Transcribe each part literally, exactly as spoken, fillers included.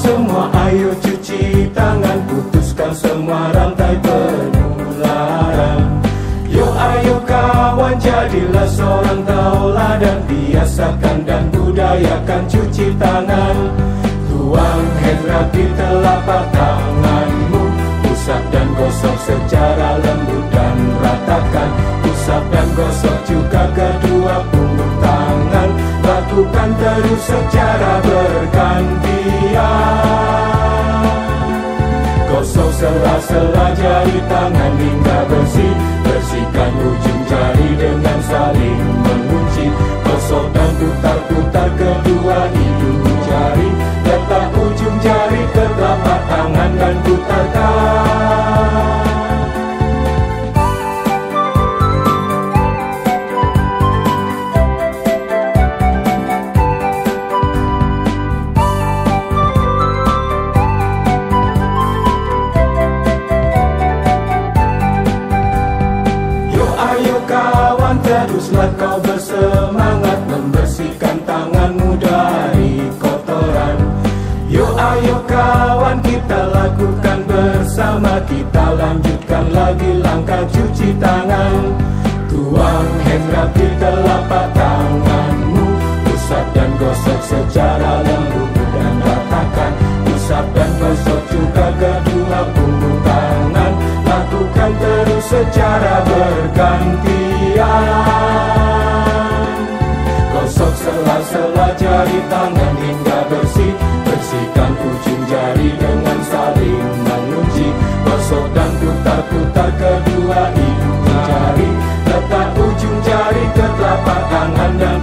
semua, ayo cuci tangan, putuskan semua rantai penularan. Yuk ayo kawan, jadilah seorang tauladan, biasakan dan budayakan cuci tangan. Tuang hand rub di telapak tanganmu, usap dan gosok secara lembut dan ratakan. Usap dan gosok juga kedua punggung tangan, lakukan terus secara bergantian. Gosok sela-sela jari tangan hingga bersih, bersihkan ujung jari dengan saling mengunci. Gosok dan putar-putar kedua hidung jari, letak ujung jari ke telapak tangan dan putarkan. Teruslah kau bersemangat membersihkan tanganmu dari kotoran. Yuk ayo kawan, kita lakukan bersama, kita lanjutkan lagi langkah cuci tangan. Tuang hand rub di telapak tanganmu, usap dan gosok secara lembut dan ratakan. Usap dan gosok juga kedua punggung tangan, lakukan terus secara bergantian. Gosok sela-sela jari tangan hingga bersih, bersihkan ujung jari dengan saling mengunci. Gosok dan putar-putar kedua hidung jari, letak ujung jari ke telapak tangan dan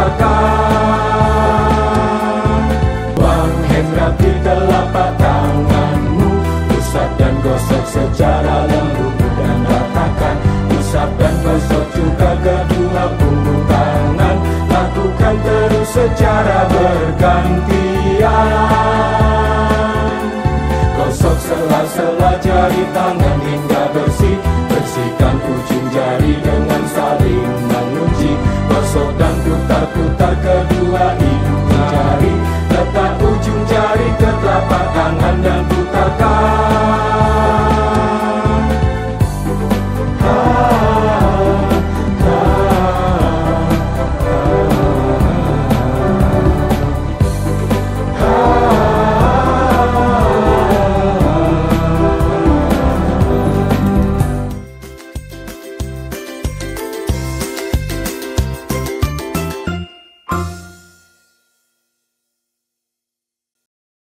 putarkan. Buang hand rub di telapak tanganmu, usap dan gosok secara lembut dan ratakan. Usap dan gosok juga kedua punggung tangan, lakukan terus secara bergantian. Gosok sela-sela jari tangan hingga bersih, bersihkan ujung jari dengan saling mengunci. Gosok dan putar-putar kedua